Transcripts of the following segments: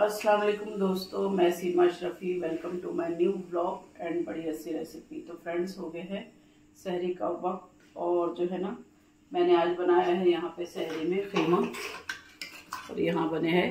अस्सलाम वालेकुम दोस्तों, मैं Seema Ashrafi. Welcome to my new vlog and बड़ी अच्छी रेसिपी। तो फ्रेंड्स, हो गए हैं सहरी का वक्त और जो है ना, मैंने आज बनाया है यहाँ पे सहरी में कीमा। और यहाँ बने हैं,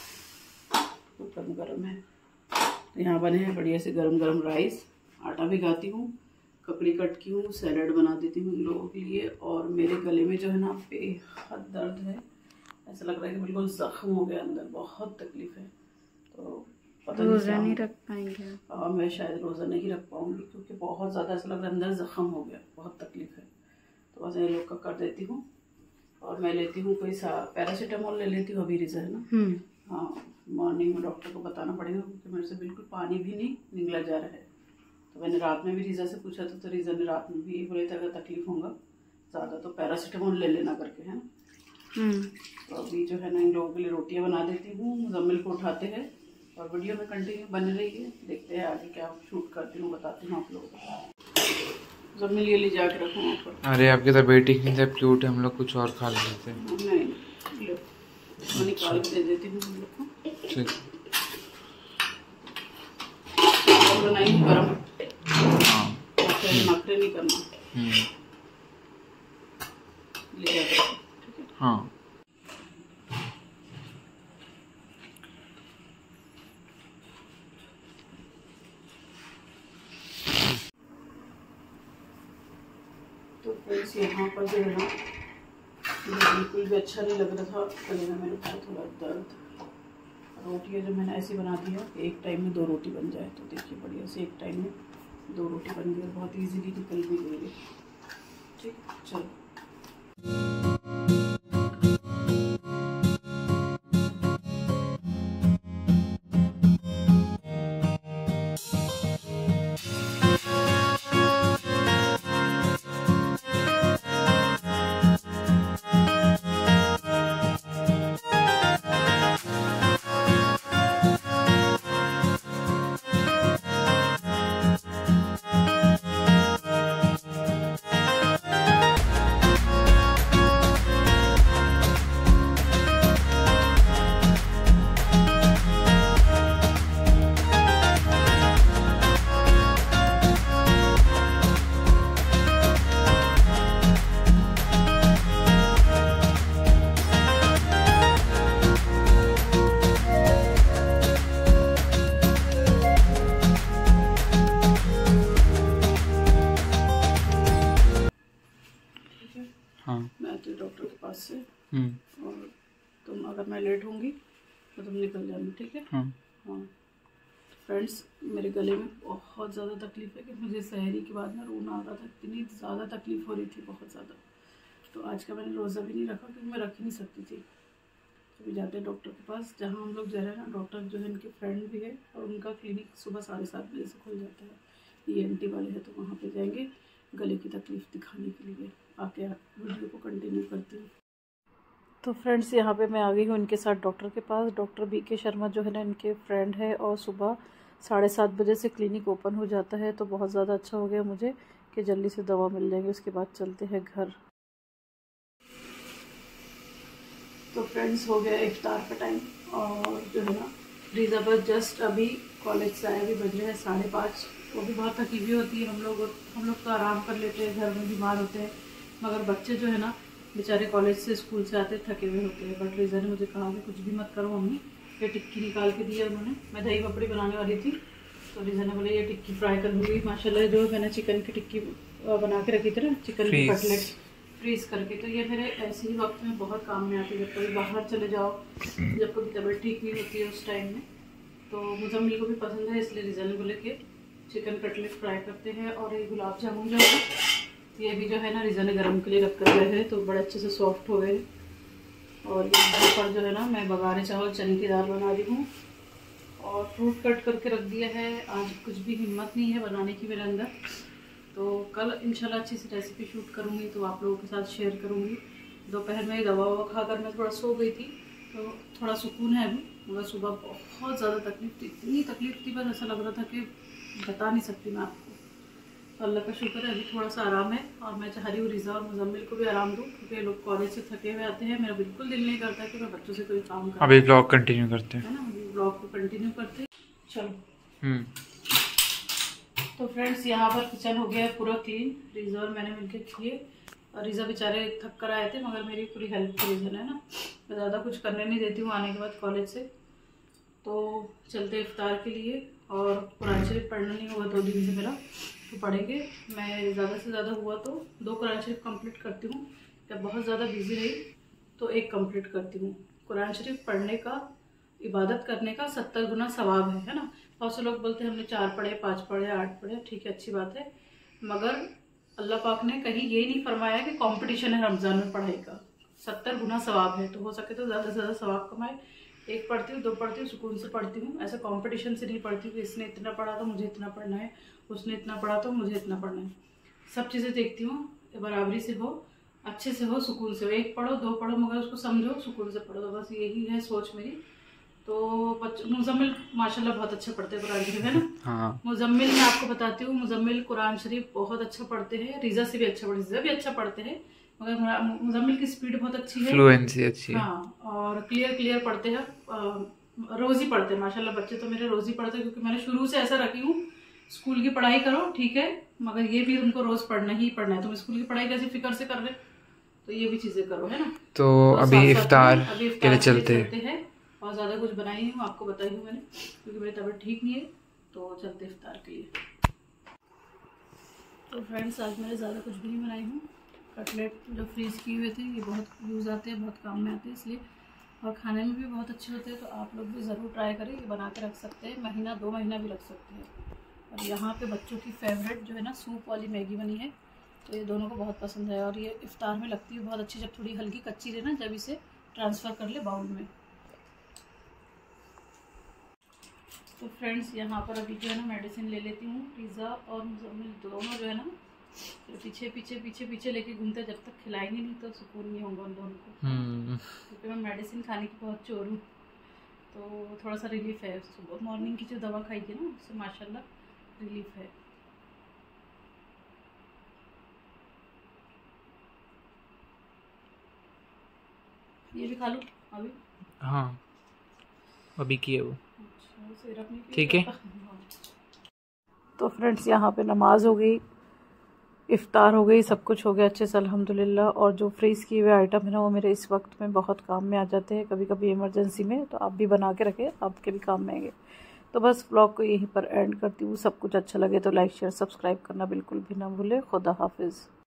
गरम है, तो यहाँ बने हैं बढ़िया से गरम गरम राइस। आटा भिगाती हूँ, ककड़ी कट की हूँ, सैलड बना देती हूँ इन लोगों के लिए। और मेरे गले में जो है ना बेहद दर्द है, ऐसा लग रहा है कि बिल्कुल जख्म हो गया अंदर, बहुत तकलीफ है। तो पता रोज़ा नहीं रख पाएंगे? मैं शायद रोज़ा नहीं रख पाऊंगी, क्योंकि बहुत ज़्यादा ऐसा लग रहा है अंदर जख्म हो गया, बहुत तकलीफ है। तो बस ये लोग का कर देती हूँ। और मैं लेती हूँ कोई सा पैरासीटामोल ले लेती हूँ, अभी रिजा है ना। हाँ, मॉर्निंग में डॉक्टर को बताना पड़ेगा, क्योंकि मेरे से बिल्कुल पानी भी नहीं निकला जा रहा है। तो मैंने रात में भी रिजा से पूछा था, तो रिजा ने रात में भी बोले थे अगर तकलीफ होगा ज़्यादा तो पैरासीटामोल ले लेना करके, है ना। तो अभी जो है ना, इन लोगों के लिए रोटियां बना देती हूँ, मुजम्मिल को उठाते हैं और वीडियो में कंटिन्यू बन रही है। देखते हैं आगे क्या शूट करती हूँ, बताती हूँ आप लोगों को। मुजम्मिल ये ले जाके रखूँ ऊपर। अरे आपकी तो बेटी की जब क्यूट है, हम लोग कुछ और खा लेते हैं। नहीं, मैं निकाल के दे देती हूँ हम लोग को। ठीक, बनाई गरम, नखरे नहीं करना, ले जाकर। हाँ, तो फ्रेंड्स, यहाँ पर जो है ना, बिल्कुल भी अच्छा नहीं लग रहा था गले में, मेरे को थोड़ा दर्द। रोटियाँ जो मैंने ऐसी बना दी है, एक टाइम में 2 रोटी बन जाए, तो देखिए बढ़िया से एक टाइम में 2 रोटी बन गई, बहुत इजीली निकल भी गई। ठीक, चलो। हाँ, मैं आती हूँ डॉक्टर के पास से, और तुम अगर मैं लेट होंगी तो तुम निकल जाना, ठीक है। हाँ। हाँ फ्रेंड्स, मेरे गले में बहुत ज़्यादा तकलीफ है कि मुझे सहरी के बाद ना रोना आ रहा था, इतनी ज़्यादा तकलीफ हो रही थी, बहुत ज़्यादा। तो आज का मैंने रोज़ा भी नहीं रखा, क्योंकि मैं रख ही नहीं सकती थी। तो भी जाते हैं डॉक्टर के पास, जहाँ हम लोग जा रहे हैं ना, डॉक्टर जो है इनके फ्रेंड भी है, और उनका क्लिनिक सुबह 7:30 बजे से खुल जाता है। ENT वाले हैं, तो वहाँ पे जाएंगे गले की तकलीफ़ दिखाने के लिए। आके वीडियो को कंटिन्यू करती हूँ। तो फ्रेंड्स, यहाँ पे मैं आ गई हूँ इनके साथ डॉक्टर के पास। डॉक्टर BK शर्मा जो है ना, इनके फ्रेंड है, और सुबह 7:30 बजे से क्लिनिक ओपन हो जाता है। तो बहुत ज़्यादा अच्छा हो गया मुझे कि जल्दी से दवा मिल जाएगी, उसके बाद चलते हैं घर। तो फ्रेंड्स, हो गया इफ्तार का टाइम, और जो है ना, रिजा बस जस्ट अभी कॉलेज से आए, अभी बज रहे हैं 5:30। वो भी बहुत थकी हुई होती है, हम लोग तो आराम कर लेते हैं, घर में बीमार होते हैं, मगर बच्चे जो है ना बेचारे कॉलेज से स्कूल से आते थके हुए होते हैं। बट रिजा ने मुझे कहा कि कुछ भी मत करो मम्मी, ये टिक्की निकाल के दी है उन्होंने। मैं दही पपड़ी बनाने वाली थी, तो रिजा ने बोले ये टिक्की फ्राई कर दूँगी। माशाल्लाह, जो मैंने चिकन की टिक्की बना के रखी थी ना, चिकन की कटलेट फ्रीज करके, तो ये मेरे ऐसे ही वक्त में बहुत काम में आती है। जब कभी बाहर चले जाओ, जब कभी तबीयत ठीक नहीं होती है, उस टाइम में। तो मुजम्मिल को भी पसंद है, इसलिए रिजा ने बोले कि चिकन कटलेट फ्राई करते हैं। और ये गुलाब जामुन जो है, ये भी जो है ना, रिजा ने गरम के लिए रख कर गए हैं, तो बड़े अच्छे से सॉफ्ट हो गए। और ये पर जो है ना, मैं बघारे चावल चने की दाल बना रही हूँ, और फ्रूट कट करके रख दिया है। आज कुछ भी हिम्मत नहीं है बनाने की मेरे अंदर, तो कल इंशाल्लाह अच्छी सी रेसिपी शूट करूँगी, तो आप लोगों के साथ शेयर करूँगी। दोपहर में दवा ववा खाकर मैं थोड़ा सो गई थी, तो थोड़ा सुकून है अभी, मगर सुबह बहुत ज़्यादा तकलीफ थी, इतनी तकलीफ थी, बस ऐसा लग रहा था कि बता नहीं सकती मैं आपको। तो अल्लाह का शुक्र है, अभी थोड़ा सा आराम है, और मैं चाह रही हूँ रिजा और मुजम्मिल को भी आराम दूँ, क्योंकि लोग कॉलेज से थके हुए आते हैं। मेरा बिल्कुल दिल नहीं करता कि मैं बच्चों से कोई काम करूँ। अभी ब्लॉग कंटिन्यू करते हैं, है ना। ब्लॉग को कंटिन्यू करते। चलो। तो फ्रेंड्स यहाँ पर किचन हो गया है पूरा क्लीन। रीज़ा और मैंने मिलकर किए, और रीज़ा बेचारे थक कर आए थे, मगर मेरी पूरी हेल्प की रीज़न है ना, मैं ज़्यादा कुछ करने नहीं देती हूँ आने के बाद कॉलेज से। तो चलते इफ्तार के लिए, और कुरान शरीफ पढ़ना नहीं हुआ 2 दिन से मेरा, तो पढ़ेंगे। मैं ज़्यादा से ज़्यादा हुआ तो 2 कुरान शरीफ कंप्लीट करती हूँ, या बहुत ज़्यादा बिजी रही तो 1 कंप्लीट करती हूँ। कुरान शरीफ पढ़ने का, इबादत करने का 70 गुना सवाब है ना। बहुत से लोग बोलते हैं हमने 4 पढ़े, 5 पढ़े, 8 पढ़े, ठीक है, अच्छी बात है, मगर अल्लाह पाक ने कहीं ये नहीं फरमाया कि कंपटीशन है रमज़ान में पढ़ाई का। 70 गुना सवाब है, तो हो सके तो ज़्यादा से ज़्यादा सवाब कमाए। 1 पढ़ती हूँ, 2 पढ़ती हूँ, सुकून से पढ़ती हूँ, ऐसे कंपटीशन से नहीं पढ़ती हूँ कि इसने इतना पढ़ा तो मुझे इतना पढ़ना है, उसने इतना पढ़ा तो मुझे इतना पढ़ना है। सब चीज़ें देखती हूँ, बराबरी से हो, अच्छे से हो, सुकून से हो। 1 पढ़ो, 2 पढ़ो, मगर उसको समझो, सुकून से पढ़ो। तो बस यही है सोच मेरी। तो मुजम्मिल माशाल्लाह बहुत अच्छा पढ़ते हैं कुरान शरीफ, है ना। हाँ। मुजम्मिल मैं आपको बताती हूँ, मुजम्मिल कुरान शरीफ बहुत अच्छा पढ़ते हैं। रीज़ा से भी अच्छा पढ़ते, रीज़ा भी अच्छा पढ़ते हैं, मगर मुजम्मिल की स्पीड बहुत अच्छी है, फ्लुएंसी अच्छी है। हाँ, और क्लियर पढ़ते हैं, रोज ही पढ़ते हैं माशाल्लाह। बच्चे तो मेरे रोज ही पढ़ते हैं, क्योंकि मैंने शुरू से ऐसा रखी हूँ, स्कूल की पढ़ाई करो ठीक है, मगर ये भी तुमको रोज पढ़ना ही पढ़ना है। तुम स्कूल की पढ़ाई कैसे फिक्र से कर रहे, तो ये भी चीजें करो, है ना। तो अभी इफ्तार के लिए चलते हैं, और ज़्यादा कुछ बनाई नहीं हूँ, आपको बताई हूँ मैंने, क्योंकि मेरी तबीयत ठीक नहीं है। तो चलते इफ्तार के लिए। तो फ्रेंड्स आज मैंने ज़्यादा कुछ भी नहीं बनाई हूँ। कटलेट जो फ्रीज़ किए हुए थे, ये बहुत यूज़ आते हैं, बहुत काम में आते हैं इसलिए, और खाने में भी बहुत अच्छे होते हैं। तो आप लोग भी ज़रूर ट्राई करें, ये बना के रख सकते हैं, महीना 2 महीना भी रख सकते हैं। और यहाँ पे बच्चों की फेवरेट जो है ना, सूप वाली मैगी बनी है, तो ये दोनों को बहुत पसंद है, और ये इफ्तार में लगती है बहुत अच्छी। जब थोड़ी हल्की कच्ची रहे ना, जब इसे ट्रांसफ़र कर ले बाउल में। तो फ्रेंड्स यहाँ पर अभी जो है ना मेडिसिन ले लेती हूँ। पिज़्ज़ा और मुजम्मिल दोनों जो है ना, तो पीछे लेके घूमते, जब तक खिलाएंगे नहीं तो सुकून नहीं होगा उन दोनों को। क्योंकि मैं मेडिसिन खाने की बहुत चोर हूँ, तो थोड़ा सा रिलीफ है। सुबह मॉर्निंग की जो दवा खाई थी ना, उससे माशाल्लाह रिलीफ है। ये भी खा लो अभी। हाँ अभी किए वो, अच्छा, ठीक है। तो फ्रेंड्स यहाँ पे नमाज हो गई, इफ्तार हो गई, सब कुछ हो गया अच्छे से अल्हम्दुलिल्लाह। और जो फ्रीज़ किए हुए आइटम है ना, वो मेरे इस वक्त में बहुत काम में आ जाते हैं, कभी कभी इमरजेंसी में। तो आप भी बना के रखें, आपके भी काम में आएंगे। तो बस व्लॉग को यहीं पर एंड करती हूँ। सब कुछ अच्छा लगे तो लाइक शेयर सब्सक्राइब करना बिल्कुल भी ना भूलें। खुदा हाफिज़।